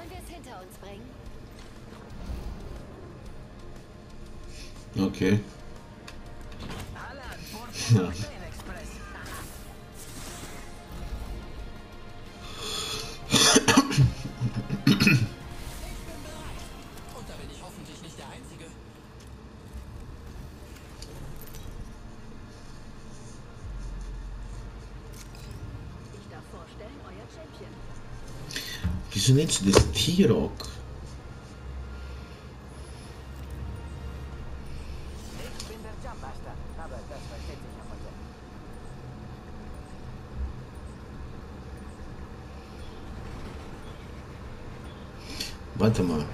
Wollen wir es hinter uns bringen? Okay. Ja. Wieso nennst du das T-Rock? Ich bin der Jumpmaster, aber das versteht sich ja von selbst. Warte mal.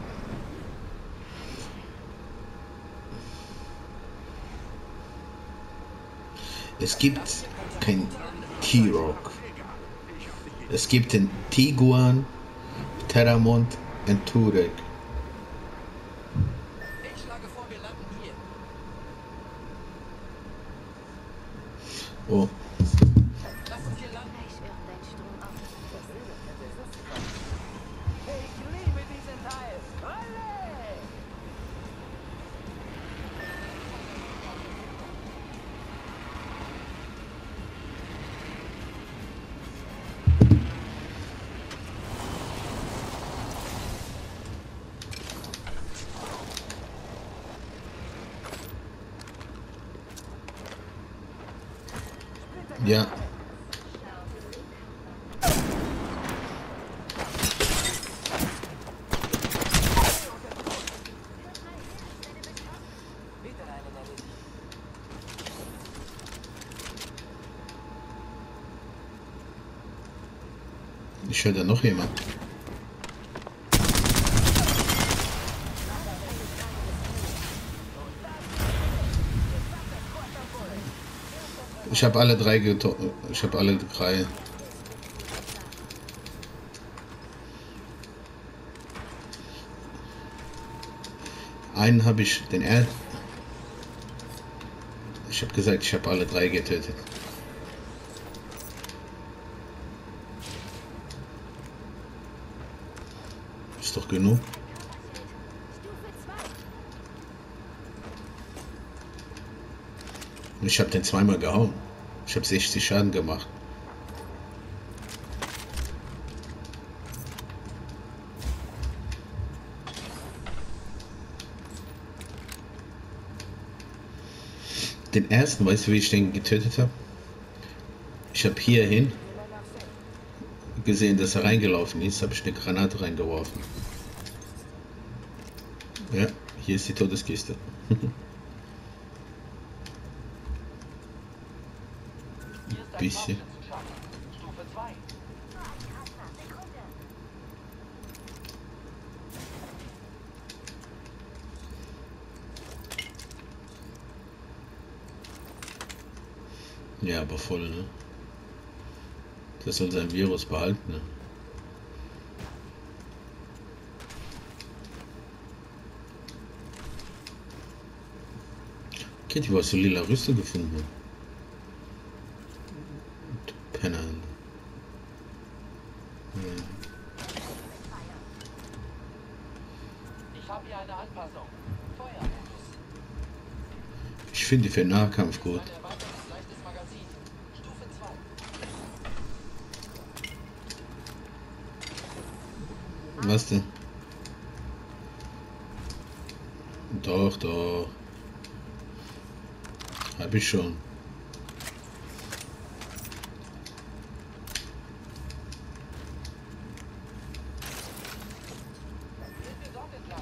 Es gibt kein T-Rock. Es gibt den Tiguan, Terramont und Turek. Ich schlage vor, wir landen hier. Oh, Lass uns hier landen. Gleich wird dein Strom auf. Ich liebe diesen Teil. Olle! ja. Wieder einen erledigt. Ich höre da noch jemand. Ich habe alle drei getroffen. Ich habe alle drei. Einen habe ich, den er. Ich habe gesagt, ich habe alle drei getötet. Ist doch genug. Ich habe den zweimal gehauen. Ich habe 60 Schaden gemacht. Den ersten, weißt du, wie ich den getötet habe? Ich habe hierhin gesehen, dass er reingelaufen ist, habe ich eine Granate reingeworfen. Ja, hier ist die Todeskiste. Bisschen. Stufe 2. Ja, aber voll, ne? Das soll sein Virus behalten, ne? Kitty, wo hast du lila Rüstung gefunden? Du Penner. Ja. Ich habe hier eine Anpassung. Feuermodus. Ich finde die für Nahkampf gut. Ein erweitertes leichtes Magazin. Stufe 2. Was denn? Doch, doch. Hab ich schon. Sind wir dort entlang?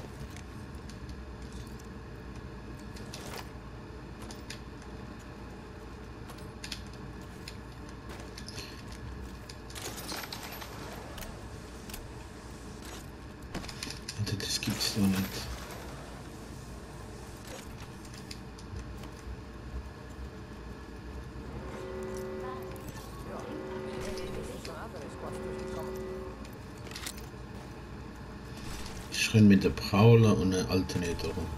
Alter, das gibt's doch nicht. Ich renn mit der Prowler und der Alternator rum.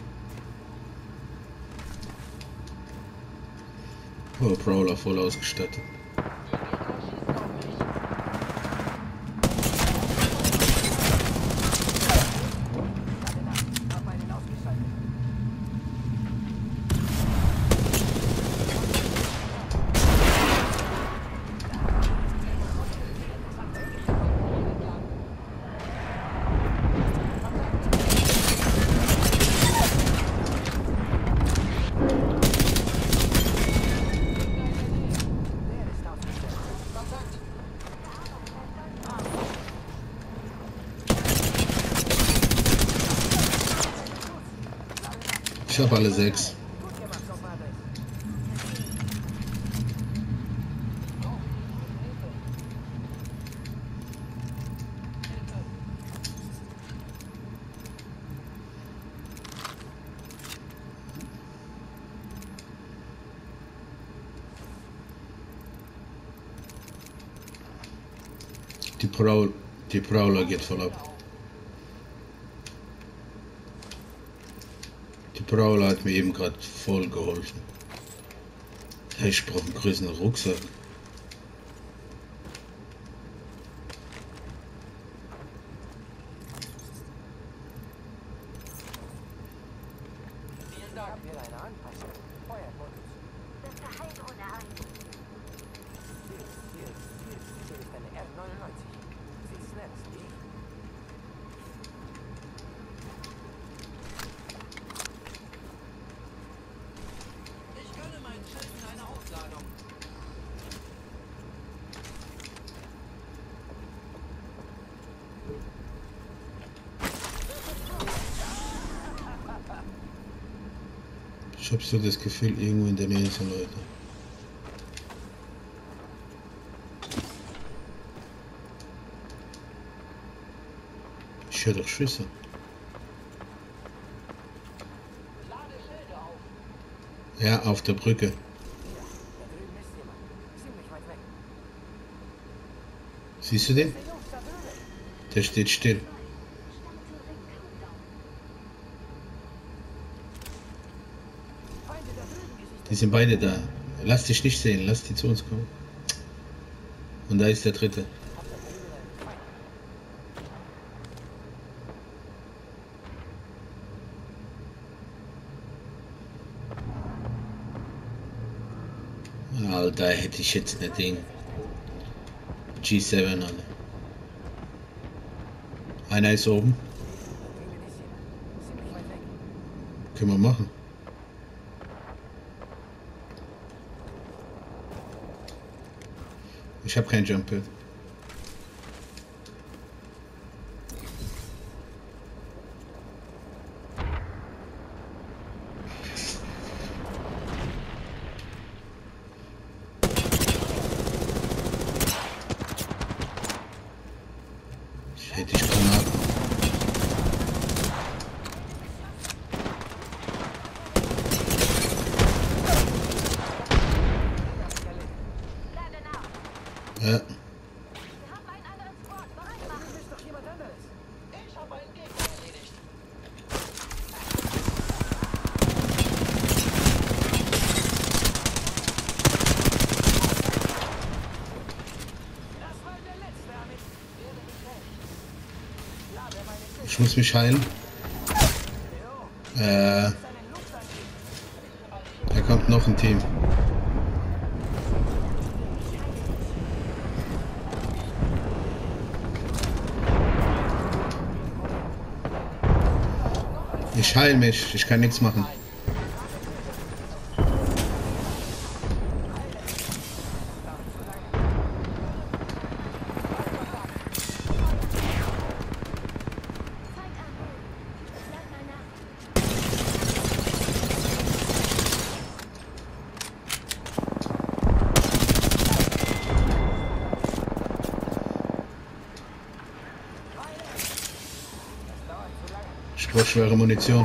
Oh, Prowler voll ausgestattet. Ich habe alle 6. Gut gemacht, Compadre. Die Prowler geht voll ab. Die Prowler hat mir eben gerade voll geholfen. Hey, ich brauche einen größeren Rucksack. Vielen Dank. Hier eine Anpassung. Feuermodus. Setze Heildrohne ein. Hier ist eine R99. Sie ist schnell, wie ich. Ich gönne meinen Schiffen eine Ausladung. Ich habe so das Gefühl, irgendwo in der Nähe sind Leute. Ich höre doch Schüsse. Lade Schilde auf. Ja, auf der Brücke. Da drüben ist jemand. Ziemlich weit weg. Siehst du den? Der Jungs da drüben. Der steht still. Feinde da drüben gesichtet. Die sind beide da. Lass dich nicht sehen, lass die zu uns kommen. Und da ist der dritte. Hab da drüben einen Feind. Alter, hätte ich jetzt nicht den G7 alle. Einer ist oben. Da drüben ist jemand. Ziemlich weit weg. Können wir machen. Ich habe kein Jump Pad. Hätte ich Granaten. Lade nach. Ja, Wir haben einen anderen Squad. Bereit Da machen. drüben ist doch jemand anderes. Ich habe einen Gegner erledigt. Das war der letzte, Amit. Werde mich helfen. Lade meine Schilde. ich muss mich heilen. Einen Luftangriff. Da kommt noch ein Team. Ich heile mich, ich kann nichts machen. Feind an. Schlag mal nach. Ich brauche schwere Munition.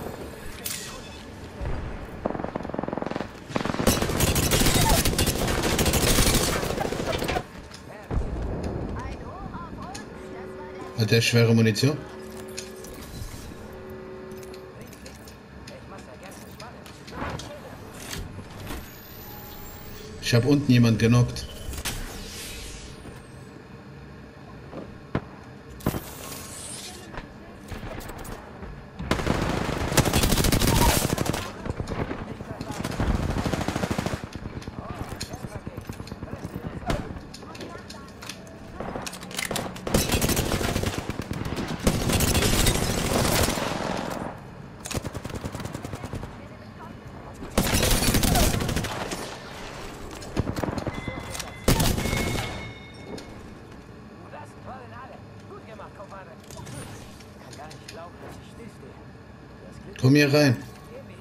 Ein Hoch auf uns. Das war der Hat der schwere Munition? Ich mach's ja gerne spannend. Ich habe unten jemand genockt. Das waren alle. Gut gemacht, Compadre. Kann gar nicht glauben, dass ich stillstehe. Das Glück Komm hier rein. Geh mir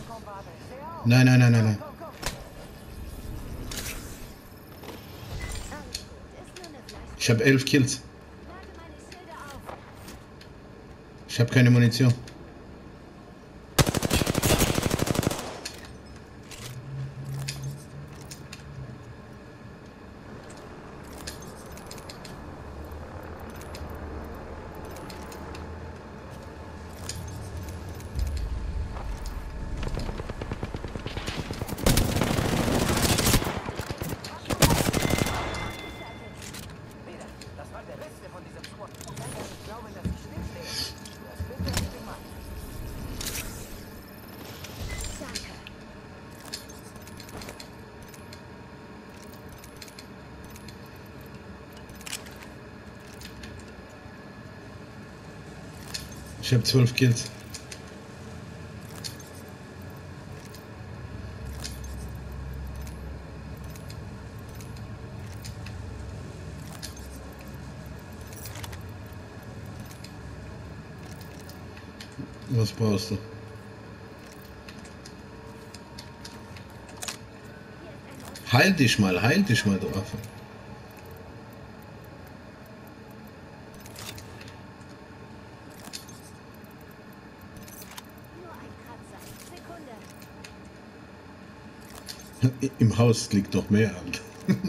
komm, warte. Steh auf. Nein, nein, nein, nein, nein. Komm, komm. Alles gut. Ist nur eine Flasche. Ich habe 11 Kills. Lade meine Schilde auf. Ich habe keine Munition. Wieder. Das war der letzte von diesem Squad. Ich kann ja nicht glauben, dass ich stillstehe. Das wird er nicht gemacht. Danke. Ich habe 12 Kills. Was brauchst du? Heil dich mal, du Affe. Nur ein Kratzer. Sekunde. Im Haus liegt noch mehr. Alter.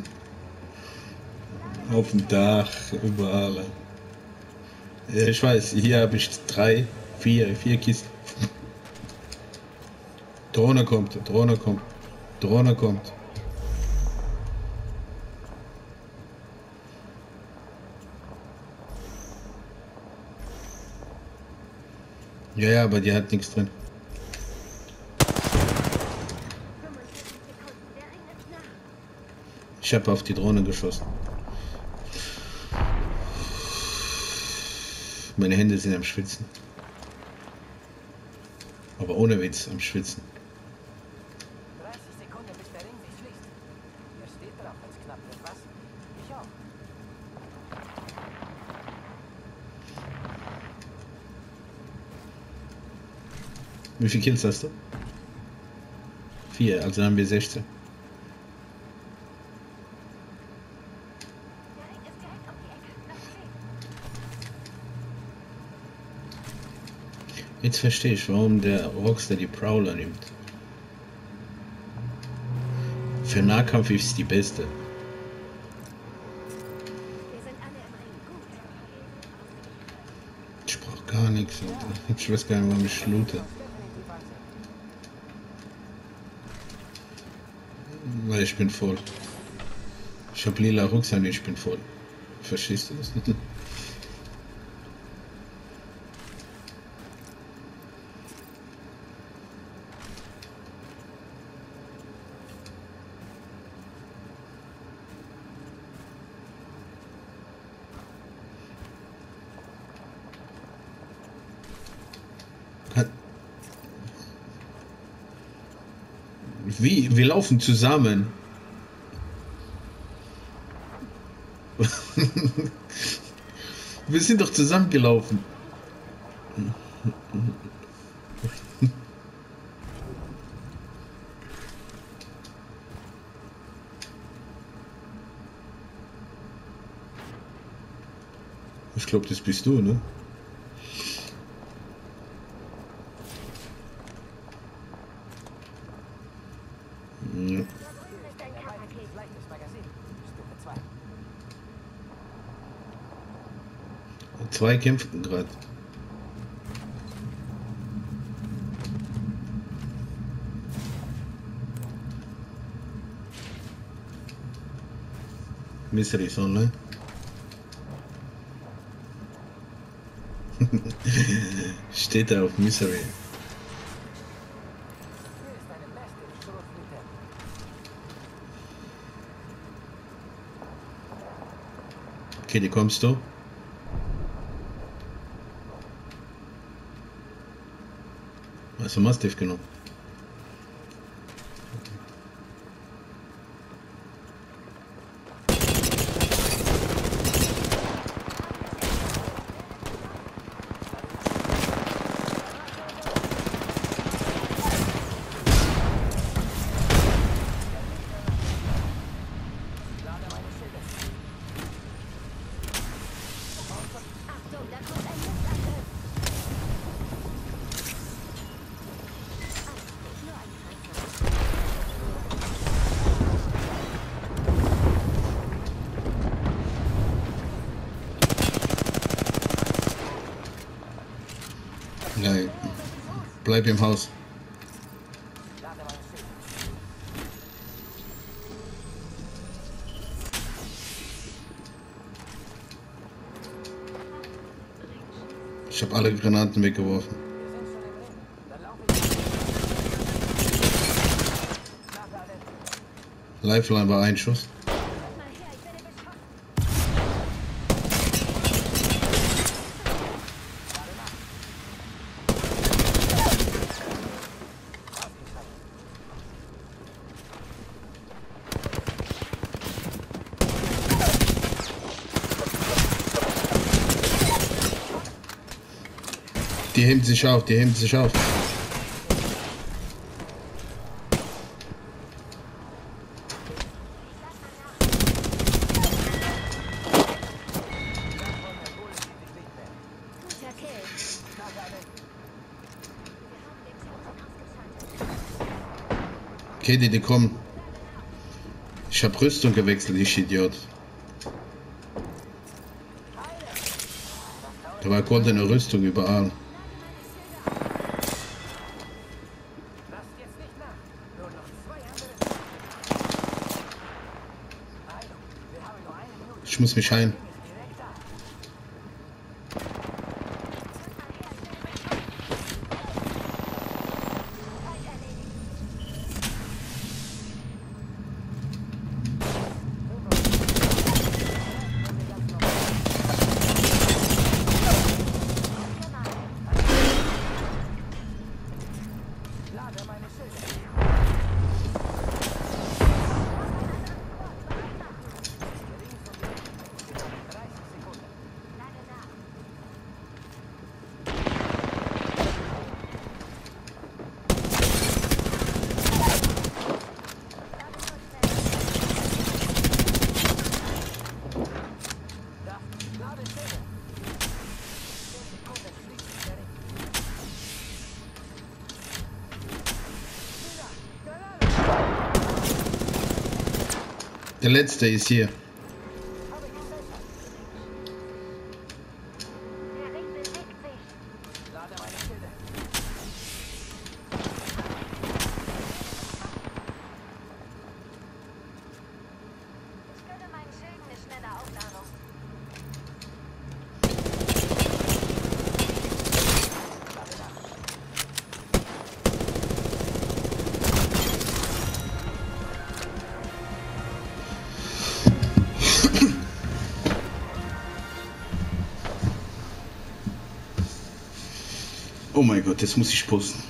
Auf dem Dach, überall. Ja, ich weiß, hier habe ich 3, 4 Kisten. Drohne kommt, Drohne kommt, Drohne kommt. Ja, ja, aber die hat nichts drin. 45 Sekunden. Der Ring ist nah. Ich habe auf die Drohne geschossen. Meine Hände sind am Schwitzen. Aber ohne Witz am Schwitzen. 30 Sekunden, bis der Ring sich schließt. Hier steht drauf, wenn es knapp wird, was? Ich auch. Wie viele Kills hast du? 4, also haben wir 16. Der Ring ist direkt um die Ecke. Noch 10. Jetzt verstehe ich, warum der Rockstar die Prowler nimmt. Für Nahkampf ist die beste. Wir sind alle im Ring. Gut. Ich brauch gar nichts. Alter. Ich weiß gar nicht, warum ich loote. Definitiv ansehen. Weil ich bin voll. Ich hab lila Rucksack und ich bin voll. Verstehst du das? Wie? Wir laufen zusammen. Wir sind doch zusammengelaufen. Ich glaube, das bist du, ne? Ja. Da drüben ist ein Der Ball K-Paket. ist leichtes Magazin. Stufe 2. 2 kämpften gerade. Mystery ist online. Steht da auf Misery. Hier ist eine beste Schrotflinte. Okay, die kommst du. Hast du Mastiff genommen? Bleib im Haus. Lade meine Schilde. Ich habe alle Granaten weggeworfen. Wir sind schon im Ring. Dann laufe ich. Nachladen. Lifeline war ein Schuss. Mal her, ich werde beschossen. Lade nach. Ausgeschaltet. Die heben sich auf, die heben sich auf. Guter Kill. Nachladen. Wir haben den Schützen ausgeschaltet. Okay, die kommen. Ich habe Rüstung gewechselt, ich Idiot. Da war goldene Rüstung überall. Lasst jetzt nicht nach. Nur noch 2 andere. Heilung. Wir haben nur 1 Minute. Ich muss mich heilen. Ist direkt da. Fight erledigt. Lade meine Schilde. Links und links. 30 Sekunden. Lade nach. Da. Lade Schilde. 10 Sekunden schließt sich der Ring. Der letzte ist hier. Habe gesichert. Der Ring bewegt sich. Lade meine Schilde. Ich gönne meinen Schilden eine schnelle Aufladung. Lade nach. Oh mein Gott, jetzt muss ich posten.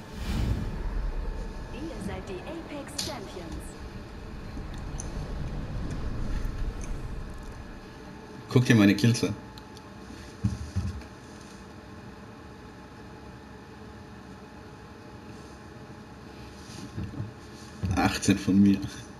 Ihr seid die Apex Champions. Guck dir meine Kills an. 18 von mir.